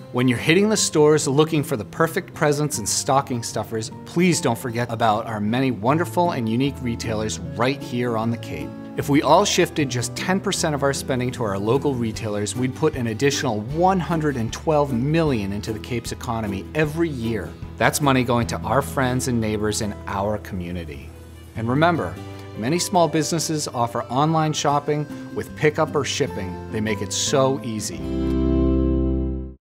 When you're hitting the stores looking for the perfect presents and stocking stuffers, please don't forget about our many wonderful and unique retailers right here on the Cape. If we all shifted just 10% of our spending to our local retailers, we'd put an additional $112 million into the Cape's economy every year. That's money going to our friends and neighbors in our community. And remember, many small businesses offer online shopping with pickup or shipping. They make it so easy.